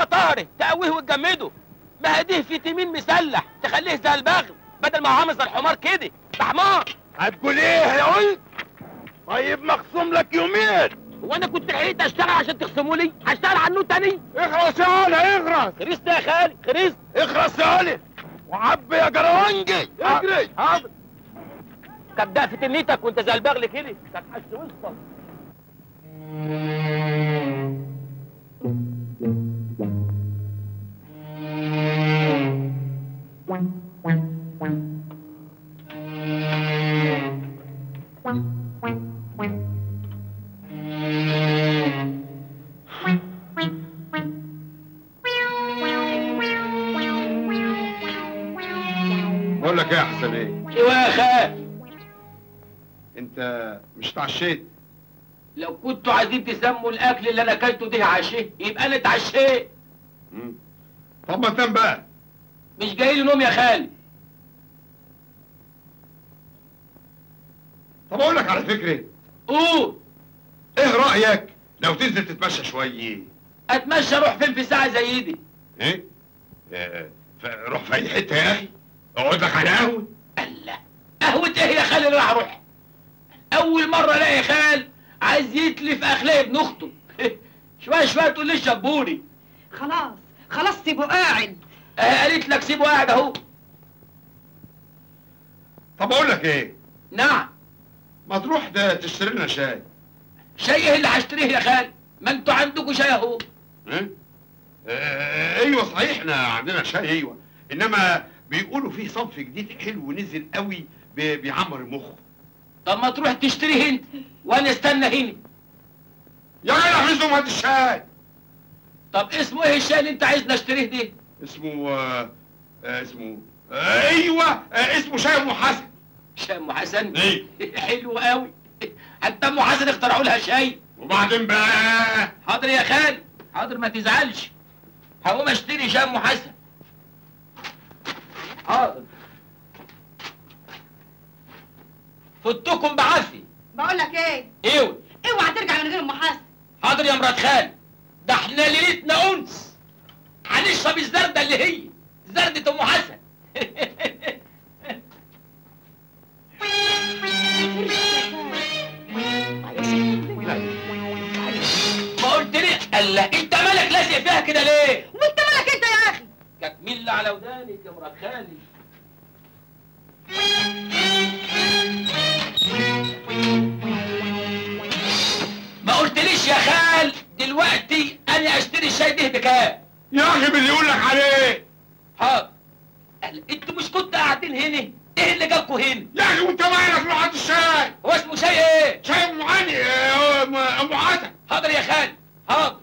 يا طاهر تقويه وتجمده. ما هديه فيتامين مسلح تخليه زي البغل بدل ما هو عامل زي الحمار كده. ده حمار. هتقول ايه يا ولد؟ طيب مخصوم لك يومين. هو انا كنت لحقت اشتغل عشان تخصموا لي؟ هشتغل عنه تاني؟ اخرس يا ولد اخرس. خريست يا خالي خريست. اخرس يا ولد وعبي يا جروانجي. اجري. حاضر. كبدأ في تنيتك وانت زي البغل كده. تتحش وسطك. بقول لك ايه يا حسن ايه؟ ايوه يا خال. انت مش اتعشيت؟ لو كنتوا عايزين تسموا الاكل اللي انا اكلته ده عشاء يبقى انا اتعشيت. طب ما تنام بقى. مش جاي لي نوم يا خالي. طب اقول لك على فكره. قول. ايه رايك لو تنزل تتمشى شويه؟ اتمشى اروح فين في ساعه زي دي؟ ايه؟ روح في اي حته يا اخي. اقعد لك على قهوه. الله. قهوه ايه يا خالي اللي راح اروح؟ اول مره الاقي خال عايز يتلف اخلاق ابن اخته. شويه شويه تقول لي شبوني. خلاص خلاص سيبه قاعد. قالت لك سيبه قاعد اهو. طب اقول لك ايه؟ نعم. ما تروح ده تشتري لنا شاي. شاي ايه اللي هشتريه يا خال؟ ما انتوا عندكم شاي اهو. ايه؟ ايوه صحيح احنا عندنا شاي ايوه، انما بيقولوا فيه صنف جديد حلو نزل قوي بيعمر المخ. طب ما تروح تشتريه انت وانا استنى هنا. يا جدع حزم هات الشاي. طب اسمه ايه الشاي اللي انت عايزني اشتريه ده؟ اسمه ايوه اسمه شاي ام حسن. شاي ام حسن؟ ايه حلو قوي. حتى ام حسن اخترعوا لها شاي. وبعدين بقى؟ حاضر يا خالي حاضر ما تزعلش. هقوم اشتري شاي ام حسن. حاضر. فتكم بعافيه. بقول لك ايه؟ ايوه. اوعى ترجع من غير ام حسن. حاضر يا مرات خالي. ده احنا ليلتنا انس. هنشرب الزردة اللي هي زردة ام حسن. ما قلت لي الله انت مالك لازق فيها كده ليه؟ وانت مالك انت يا اخي؟ كانت مين على ودانك يا مرات خالي؟ ما قلتليش يا خال دلوقتي انا اشتري الشاي ده بكام؟ يا اخي باللي يقول لك عليه. حاضر. انتوا مش كنتوا قاعدين هنا؟ ايه اللي جابكوا هنا؟ يا اخي وانت مالك روح هات الشاي. هو اسمه شاي ايه؟ شاي ام علي ام حسن. حاضر يا خال حاضر.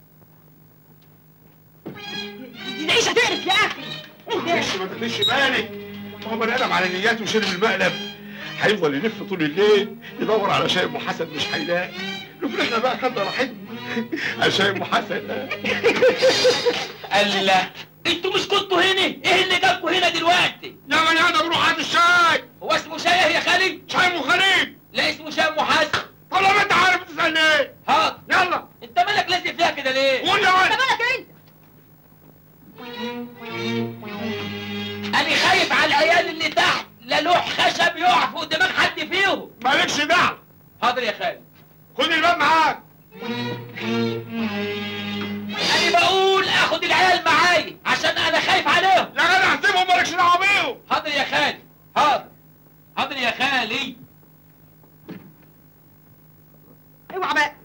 دي عيشه تقرف يا اخي. معلش ما تاخديش بالك، هو بني ادم على نياته وشرب المقلب هيفضل يلف طول الليل يدور على شاي ام حسن مش هيلاقي. نقول احنا بقى خدنا راحتنا على شاي ام حسن. الله انتوا مش كنتوا هنا؟ ايه اللي جابكوا هنا دلوقتي؟ يا بني ادم روح هات الشاي. هو اسمه شاي ايه يا خالي؟ شاي ام خليل. لا اسمه شاي ام حسن. طب لما انت عارف تسالني ايه؟ حاضر. يلا. انت مالك لازق فيها كده ليه؟ قول يا ولد. انت مالك انت؟ انا خايف على العيال اللي تحت لا لوح خشب يقع فوق دماغ حد فيهم. مالكش دعوه. حاضر يا خالي. خد الباب معاك. انا بقول اخد العيال معايا عشان انا خايف عليهم. يا جدع سيبهم مالكش دعوه بيهم. حاضر يا خالي حاضر. حاضر يا خالي. اوعى بقى.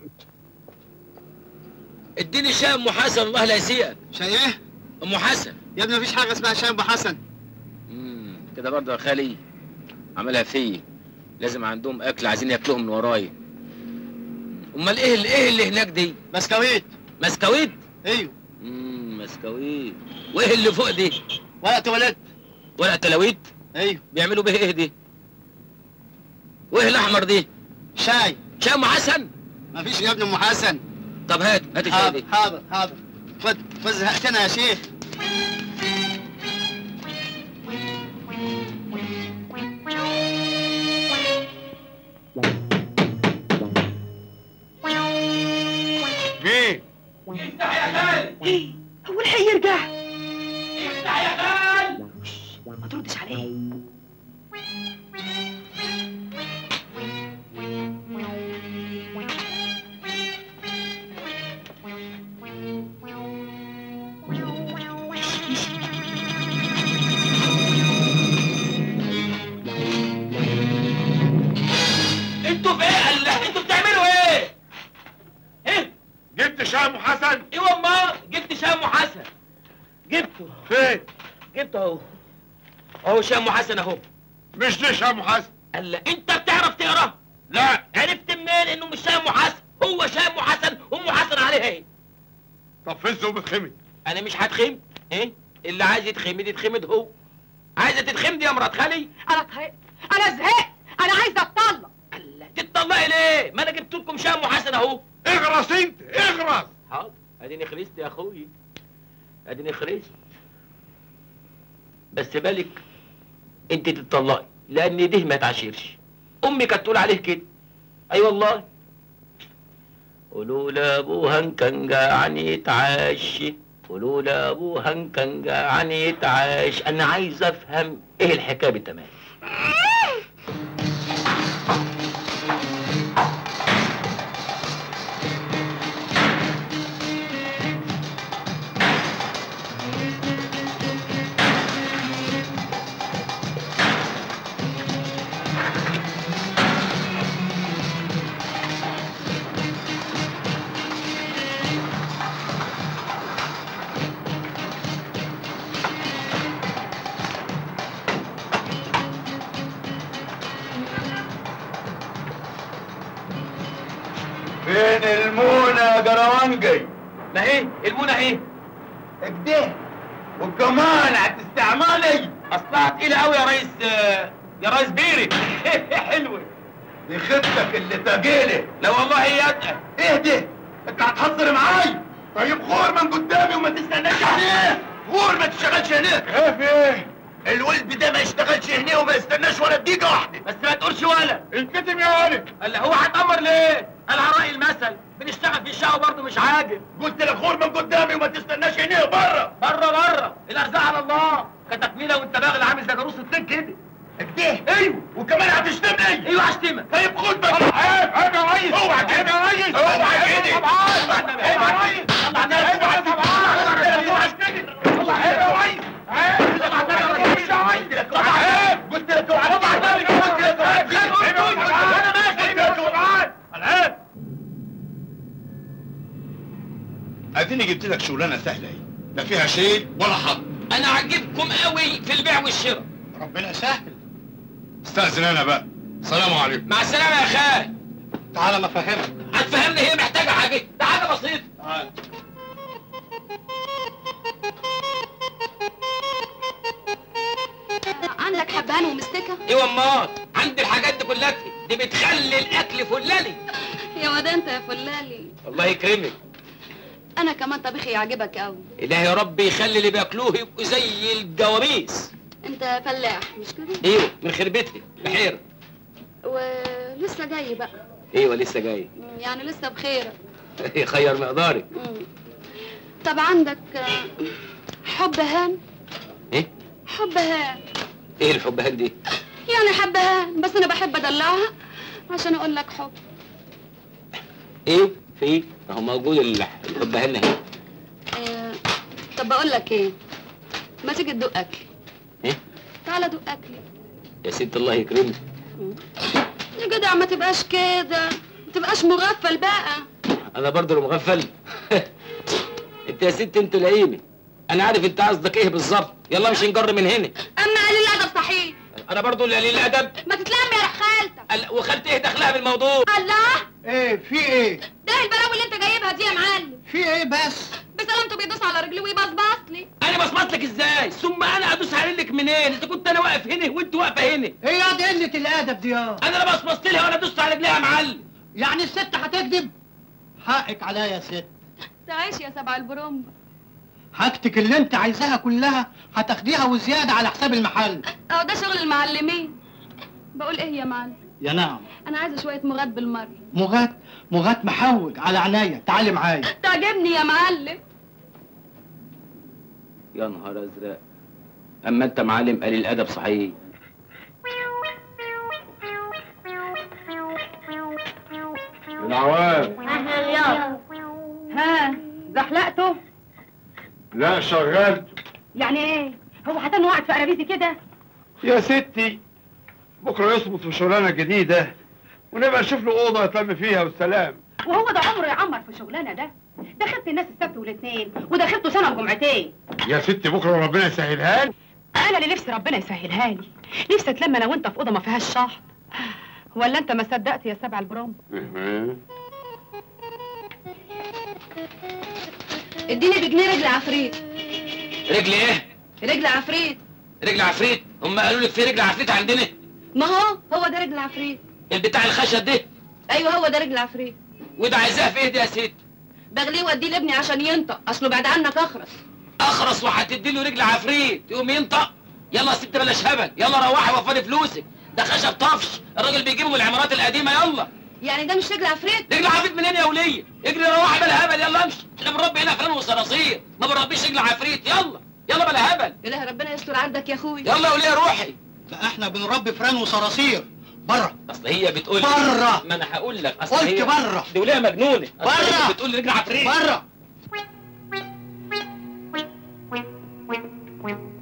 اديني شاي ام حسن الله لا يسيئك. شاي ايه؟ ام حسن. يا ابني مفيش حاجه اسمها شاي ام حسن. كده برضه يا خالي عملها فيا. لازم عندهم اكل عايزين ياكلوهم من ورايا. امال ايه اللي هناك دي؟ بسكويت. مسكويت؟ ايوه. مسكويت. وايه اللي فوق دي؟ ورق تواليت. ورق تلاويت؟ ايوه. بيعملوا بيه ايه دي؟ وايه الاحمر دي؟ شاي. شاي ام حسن؟ مفيش يا ابني ام حسن. طب هات الشاي دي. حاضر حاضر. خد زهقتنا يا شيخ. مين؟ افتح يا خالي. هو الحق يرجع. افتح يا خال. ما تردش عليه. انتوا في ايه؟ الله، انتوا بتعملوا ايه؟ ايه؟ جبت شاه ام حسن؟ ايوه امال جبت شاه ام حسن. جبته فين؟ جبته اهو. اهو شاه ام حسن اهو. مش دي شاه ام حسن. الله، انت بتعرف تقرا؟ لا. عرفت منين انه مش شاه ام حسن؟ هو شاه ام حسن، ام حسن عليها ايه؟ طب فين ذوب اتخمد؟ انا مش هتخمد. ايه؟ اللي عايز يتخمد يتخمد هو. عايزه تتخمدي يا مرات خالي؟ انا طهقت، انا زهقت، انا عايزه اتطلق. الله، تتطلقي ليه؟ ما انا جبت لكم شاه ام حسن اهو. اغرس انت، اغرس. حاضر، اديني خلصت يا اخوي، اديني خلصت. بس بالك انت تتطلقي لان ده ما تعاشرش. امي كانت تقول عليه كده. اي والله. قولوا لابوها ان كان جعان يتعشى، قولوا لابوها ان كان جعان يتعاش. انا عايز افهم ايه الحكايه بالتمام. فين المونة يا جراوانجي؟ ما هي المونه اهي. اكده وكمان هتستعملي؟ اصلها تقيله قوي يا ريس، يا ريس بيري. حلوه دي خدتك اللي تجيلي. لا والله هي اتقل. اهدي، انت هتهزر معاي؟ طيب غور من قدامي وما تستناش عليه. غور ما تشتغلش هناك. خاف ايه؟ الولد ده ما يشتغلش هنا وما يستناش ولا دقيقة واحدة. بس ما تقولش ولا. انكتم يا ولد. قال هو هتأمر ليه؟ قال على رأي المثل بنشتغل في الشقة وبرضه مش عاجب. قلت لك غور من قدامي وما تستناش هنا بره. بره الارزاق على الله. كتكميله وانت باغل عامل زي جاروس الطين كده. اكده؟ ايوه. وكمان هتشتمني؟ ايوه هشتمك. طيب خد بقى. عيب عيب يا ريس. اوعى كده. عيب يا ريس. اوعى كده. طبعا. عيب يا ريس. يلا على النبي. اوعى طبعا. اوعى كده. الله عيب يا ريس. عيب. قلت لك اوعى. قلت لك اوعى. قلت لك اوعى. العيب. اديني جبت لك شغلانه سهله اهي، لا فيها شيء ولا حظ. انا عاجبكم قوي في البيع والشراء. ربنا سهل. استاذن انا بقى. السلام عليكم. مع السلامه يا خال. تعالى ما افهمك. هتفهمني هي محتاجه حاجه، ده حاجه بسيطه. تعالى. عندك حبهان ومستكة؟ ايوه امال، عندي الحاجات دي كلها، دي بتخلي الاكل فلالي. يا واد انت يا فلالي. الله يكرمك. انا كمان طبيخي يعجبك قوي. الهي يا رب يخلي اللي بياكلوه يبقوا زي الجواميس. انت فلاح مش كده؟ ايوه من خربتي بحيره. ولسه جاي بقى. ايوه لسه جاي. يعني لسه بخيرك. خير مقدارك. طب عندك حب هان؟ ايه؟ حب هان. ايه الحبهان دي؟ يعني حبهان بس انا بحب ادلعها عشان اقول لك حب. ايه؟ في ايه؟ اهو موجود الحبهان اهي. طب بقول لك ايه؟ ما تيجي تدوق اكل. ايه؟ تعالى دوق اكلي. يا ست الله يكرمك. يا جدع ما تبقاش كده، ما تبقاش مغفل بقى. انا برضه اللي مغفل. انت يا ست انت لئيمه. انا عارف انت قصدك ايه بالظبط. يلا مش نجر من هنا. اما قليل الادب صحيح. انا برضه اللي قليل الادب. ما تتلم يا خالتك. وخالتي ايه دخلها بالموضوع؟ الله، ايه في ايه؟ ده البلاوي اللي انت جايبها دي يا معلم. في ايه بس؟ بسلامته بيدوس على رجلي ويبصبص لي. انا بصمت لك ازاي؟ ثم انا ادوس على رجلك منين؟ اذا كنت انا واقف هنا وانت واقفه هنا. ايه يا دي قلة الادب دي يا؟ انا لا بصمت لها ولا دوست على رجليها يا معلم. يعني الست هتكذب؟ حقك عليا يا ست. تعيش يا سبع البرومبا. حاجتك اللي انت عايزاها كلها هتاخديها وزياده على حساب المحل. اهو ده شغل المعلمين. بقول ايه يا معلم؟ يا نعم. انا عايزه شويه مغات بالمره. مغات محوج على عينيا، تعالي معايا. تعجبني يا معلم. يا نهار ازرق. اما انت معلم قليل الادب صحيح. العوام. اهلا يابا. ها زحلقته؟ لا شغلته. يعني ايه؟ هو هتنو قاعد في قرابيزي كده؟ يا ستي بكره يظبط في شغلانه جديده ونبقى نشوف له اوضه يتلم فيها والسلام. وهو ده عمره يعمر في شغلانه ده؟ ده خدت الناس السبت والاثنين وده خدته سنه وجمعتين. يا ستي بكره ربنا يسهلها لي. انا اللي نفسي ربنا يسهلها لي، نفسي اتلم انا وانت في اوضه ما فيهاش شحط. ولا انت ما صدقت يا سبع البروم؟ اديني بجنيه رجل عفريت. رجل ايه؟ رجل عفريت. رجل عفريت؟ هم قالوا لك في رجل عفريت عندنا؟ ما هو ده رجل عفريت. البتاع الخشب ده؟ ايوه هو ده رجل عفريت. وده عايزاه في ايه ده يا ست؟ بغليه واديه لابني عشان ينطق، اصله بعد عنك اخرس. اخرس وهتدي له رجل عفريت يقوم ينطق؟ يلا يا ست بلاش هبل، يلا روحي وفري فلوسك، ده خشب طفش، الراجل بيجيبه من العمارات القديمه. يلا. يعني ده مش رجل عفريت؟ رجل عفريت منين يا وليه؟ اجري روحي بلا هبل، يلا امشي، احنا بنربي هنا فلان وصراصير، ما بنربيش رجل عفريت. يلا يلا بلا هبل. اله ربنا يستر عندك يا اخوي. يلا يا وليه روحي. لا احنا بنربي فران وصراصير. بره. اصل هي بتقول بره. ما انا هقول لك، اصل قلت هي بره. دي وليه مجنونه. بره. هي بتقول رجل عفريت. بره.